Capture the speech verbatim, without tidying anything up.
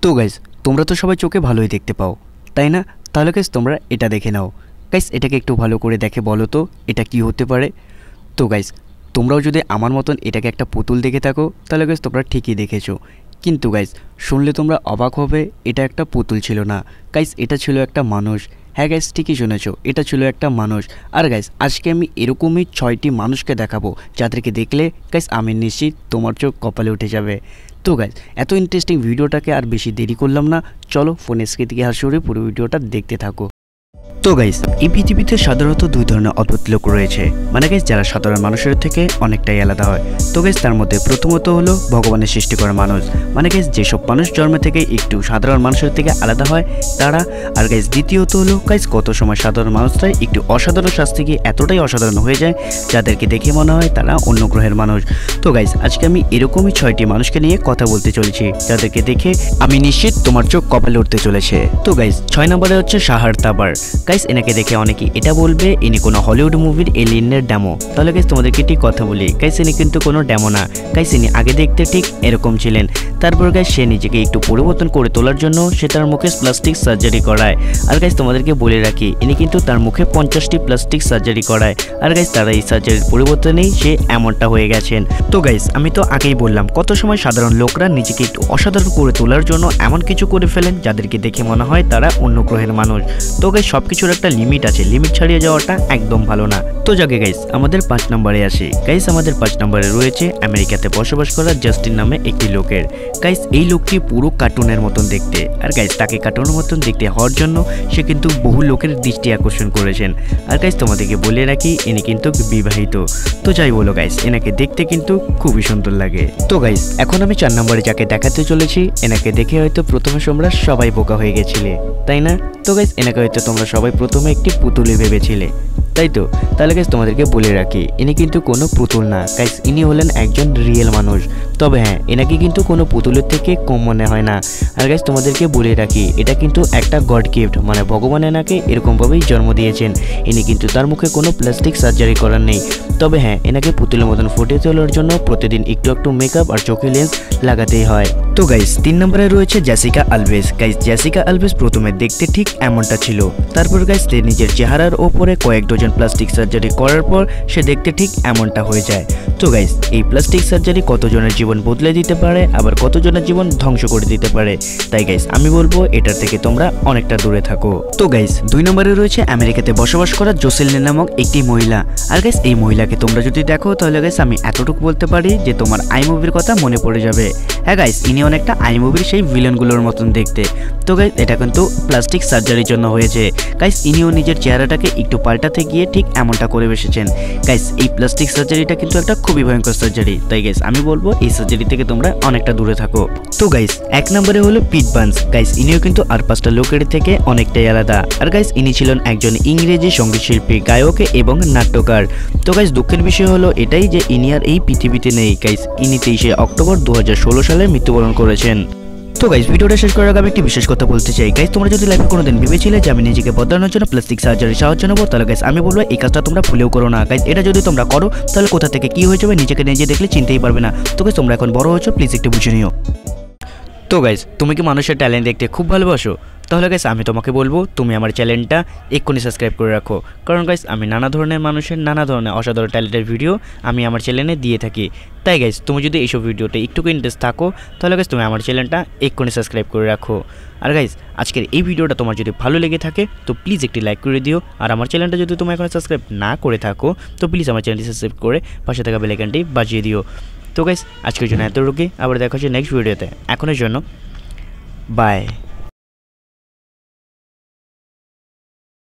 তো গাইস তোমরা তো সবাই চোখে ভালোই দেখতে পাও, তাই না? তাহলে গাইস তোমরা এটা দেখে নাও। গাইস এটাকে একটু ভালো করে দেখে বলো তো এটা কি হতে পারে। তো গাইস তোমরাও যদি আমার মতন এটাকে একটা পুতুল দেখে থাকো তাহলে গাইস তোমরা ঠিকই দেখেছো। কিন্তু গাইস শুনলে তোমরা অবাক হবে, এটা একটা পুতুল ছিল না গাইস, এটা ছিল একটা মানুষ। হ্যাঁ গাইস ঠিকই শুনেছো, এটা ছিল একটা মানুষ। আর গাইস আজকে আমি এরকমই ছয়টি মানুষকে দেখাবো যাদেরকে দেখলে গাইস আমি নিশ্চিত তোমার চোখ কপালে উঠে যাবে। তো গাইস এত ইন্টারেস্টিং ভিডিওটাকে আর বেশি দেরি করলাম না, চলো ফোনের স্ক্রিন থেকে হাত সরিয়ে পুরো ভিডিওটা দেখতে থাকো। তো গাইস এই পৃথিবীতে সাধারণত দুই ধরনের অদ্ভুত লোক রয়েছে, মানে গাইস যারা সাধারণ মানুষের থেকে অনেকটাই আলাদা হয়। তো গাইস তার মধ্যে প্রথমত হলো ভগবানের সৃষ্টি করা মানুষ, মানে গাইস যেসব মানুষ জন্ম থেকে একটু সাধারণ মানুষের থেকে আলাদা হয় তারা। আর গাইস দ্বিতীয়ত হলো গাইস কত সময় সাধারণ মানুষরাই একটু অসাধারণ শাস্তি গিয়ে এতটাই অসাধারণ হয়ে যায় যাদেরকে দেখে মনে হয় তারা অন্য গ্রহের মানুষ। তো গাইস আজকে আমি এরকমই ছয়টি মানুষকে নিয়ে কথা বলতে চলেছি যাদেরকে দেখে আমি নিশ্চিত তোমার চোখ কপালে উঠতে চলেছে। তো গাইস ছয় নম্বরে হচ্ছে শাহার তাবার। গাইস এনাকে দেখে অনেকেই এটা বলবে ইনি কোনো হলিউড মুভির এলিয়েনের ডেমো। তাহলে গাইস তোমাদেরকে ঠিক কথা বলি, গাইস ইনি কিন্তু কোনো ডেমো না। গাইস ইনি আগে দেখতে ঠিক এরকম ছিলেন, তারপর গাইস সে নিজেকে একটু পরিবর্তন করে তোলার জন্য সে তার মুখে প্লাস্টিক সার্জারি করায়। আর গাইস তোমাদেরকে বলে রাখি ইনি কিন্তু তার মুখে পঞ্চাশটি প্লাস্টিক সার্জারি করায়। আর গাইস তারা এই সার্জারির পরিবর্তনেই সে এমনটা হয়ে গেছেন। তো গাইস আমি তো আগেই বললাম কত সময় সাধারণ লোকরা নিজেকে একটু অসাধারণ করে তোলার জন্য এমন কিছু করে ফেলেন যাদেরকে দেখে মনে হয় তারা অন্য গ্রহের মানুষ। তো গাইস সবকিছুর একটা লিমিট আছে, লিমিট ছাড়িয়ে যাওয়াটা একদম ভালো না। তো যাকে গাইস আমাদের পাঁচ নম্বরে আসি। গাইস আমাদের পাঁচ নম্বরে রয়েছে আমেরিকাতে বসবাস করা জাস্টিন নামে একটি লোকের। গাইস এই লোকটি পুরো কার্টুনের মতন দেখতে, আর গাইস তাকে কার্টুনের মতন দেখতে হওয়ার জন্য সে কিন্তু বহু লোকের দৃষ্টি আকর্ষণ করেছেন। আর গাইস তোমাদেরকে বলে রাখি ইনি কিন্তু বিবাহিত। তো যাই বলো গাইস এনাকে দেখতে কিন্তু খুবই সুন্দর লাগে। তো গাইস এখন আমি চার নম্বরে যাকে দেখাতে চলেছি, এনাকে দেখে হয়তো প্রথমে তোমরা সবাই বোকা হয়ে গেছিলে, তাই না? তো গাইস এনাকে হয়তো তোমরা সবাই প্রথমে একটি পুতুলে ভেবেছিলে, তাই তো? তাহলে গাইস তোমাদেরকে বলে রাখি ইনি কিন্তু কোনো পুতুল না গাইস, ইনি হলেন একজন রিয়েল মানুষ। তবে হ্যাঁ এনাকে কিন্তু কোনো পুতুলের থেকে কম মনে হয় না। আর গাইস তোমাদেরকে বলে রাখি এটা কিন্তু একটা গড গিফট, মানে ভগবান এনাকে এরকমভাবেই জন্ম দিয়েছেন। ইনি কিন্তু তার মুখে কোনো প্লাস্টিক সার্জারি করার নেই। তবে হ্যাঁ এনাকে পুতুলের মতন ফুটে তোলার জন্য প্রতিদিন একটু একটু মেকআপ আর চোখে লেন্স লাগাতেই হয়। তো গাইস তিন নম্বরে রয়েছে Jessica Alves. Guys Jessica Alves প্রথমে দেখতে ঠিক এমনটা ছিল, তারপর গাইস সে নিজের চেহারার ওপরে কয়েক ডজন প্লাস্টিক সার্জারি করার পর সে দেখতে ঠিক এমনটা হয়ে যায়। তো গাইস এই প্লাস্টিক সার্জারি কতজনের জীবন বদলে দিতে পারে, আবার কতজনের জীবন ধ্বংস করে দিতে পারে। তাই গাইস আমি বলবো এটার থেকে তোমরা অনেকটা দূরে থাকো। তো গাইস দুই নম্বরে রয়েছে আমেরিকাতে বসবাস করা জোসেলিন নামক একটি মহিলা। আর গাইস এই মহিলাকে তোমরা যদি দেখো তাহলে গাইস আমি এতটুকু বলতে পারি যে তোমার আই মুভির কথা মনে পড়ে যাবে। হ্যাঁ গাইস ইনি অনেকটা আই মুভির সেই ভিলেনগুলোর মতন দেখতে। তো গাইস এটা কিন্তু প্লাস্টিক সার্জারির জন্য হয়েছে। গাইস ইনিও নিজের চেহারাটাকে একটু পাল্টাতে গিয়ে ঠিক এমনটা করে বসেছেন। গাইস এই প্লাস্টিক সার্জারিটা কিন্তু একটা খুবই ভয়ঙ্কর সার্জারি, তাই গাইস আমি বলবো এই সার্জারি থেকে তোমরা অনেকটা দূরে থাকো। তো গাইস এক নম্বরে হলো পিট বার্নস। গাইস ইনিও কিন্তু আর পাঁচটা লোকের থেকে অনেকটাই আলাদা। আর গাইস ইনি ছিলেন একজন ইংরেজি সঙ্গীত শিল্পী, গায়ক এবং নাট্যকার। তো গাইস দুঃখের বিষয় হলো এটাই যে ইনি আর এই পৃথিবীতে নেই। গাইস ইনি তেইশে অক্টোবর দু হাজার ষোলো সালে মৃত্যুবরণ করেছেন। তো গাইস ভিডিওটা শেষ করার আগে আমি একটি বিশেষ কথা বলতে চাই। গাইস তোমরা যদি লাইফে কোনোদিন ভেবেছিলে যে আমি নিজেকে বদলানোর জন্য প্লাস্টিক সার্জারি সাহায্য নেবো, তাহলে গাইস আমি বলবো এই কাজটা তোমরা ভুলেও করো না। গাইস এটা যদি তোমরা করো তাহলে কোথা থেকে কি হয়ে যাবে নিজেকে নিজে দেখলে চিনতেই পারবে না। তো গাইস তোমরা এখন বড় হয়েছো, প্লিজ একটু বুঝে নিও। তো গাইস তুমি কি মানুষের ট্যালেন্ট দেখতে খুব ভালোবাসো? তাহলে গাইস আমি তোমাকে বলবো তুমি আমার চ্যানেলটা এক্ষুনি সাবস্ক্রাইব করে রাখো, কারণ গাইস আমি নানা ধরনের মানুষের নানা ধরনের অসাধারণ ট্যালেন্টের ভিডিও আমি আমার চ্যানেলে দিয়ে থাকি। তাই গাইস তুমি যদি এইসব ভিডিওতে একটু ইন্টারেস্ট থাকো তাহলে গাইস তুমি আমার চ্যানেলটা এক্ষুনি সাবস্ক্রাইব করে রাখো। আর গাইস আজকের এই ভিডিওটা তোমার যদি ভালো লেগে থাকে তো প্লিজ একটি লাইক করে দিও। আর আমার চ্যানেলটা যদি তুমি এখন সাবস্ক্রাইব না করে থাকো তো প্লিজ আমার চ্যানেলটি সাবস্ক্রাইব করে পাশে থাকা বেল আইকনটি বাজিয়ে দিও। তো গাইস আজকের জন্য এতটুকুই, আবার দেখা হচ্ছে নেক্সট ভিডিওতে। এখনের জন্য বাই।